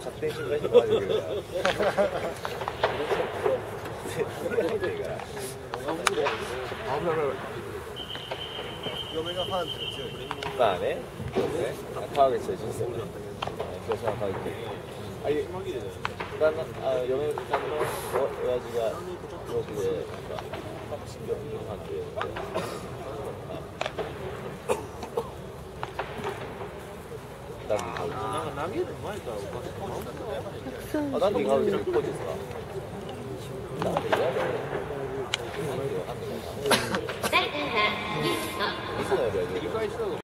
勝手に心配してもらえるけど嫁がファンって強い。 まあね、そうですね。川口と一緒ですよね。広島川口。あれ、嫁さんの親父が上司で、なんか、新庄ファンってダンディ川口。 なんか投げる前からおかしい。 あ、ダンディ川口のコーチですか。ダンディ川口。なんてわかんないかな。いつのよりは